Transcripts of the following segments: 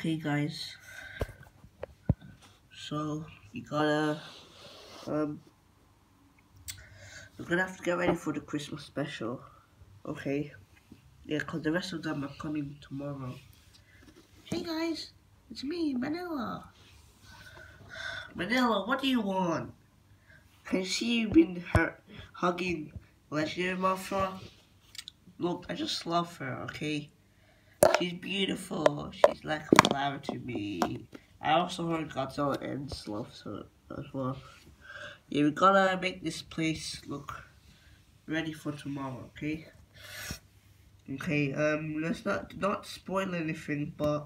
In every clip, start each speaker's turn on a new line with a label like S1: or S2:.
S1: Okay, guys. So you gotta we're gonna have to get ready for the Christmas special. Okay. Yeah, cause the rest of them are coming tomorrow. Hey guys, it's me, Manila. Manila, what do you want? Can you see you been hugging Legendary Mothra? Look, I just love her, okay? She's beautiful. She's like a flower to me. I also heard Godzilla ends loves her as well. Yeah, we gotta make this place look ready for tomorrow, okay? Okay, let's not spoil anything, but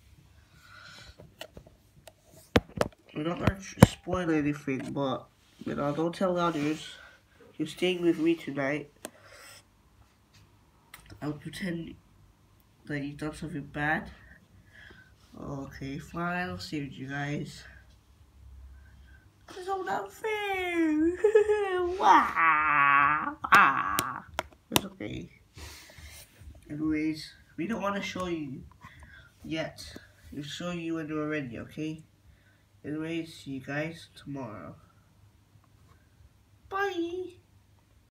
S1: we're not gonna spoil anything, but don't tell others. You're staying with me tonight. I'll pretend that you've done something bad. Okay, fine, I'll save you guys. It's so unfair. Wah. It's okay. Anyways, we don't want to show you yet. We'll show you when we're ready, okay? Anyways, see you guys tomorrow. Bye!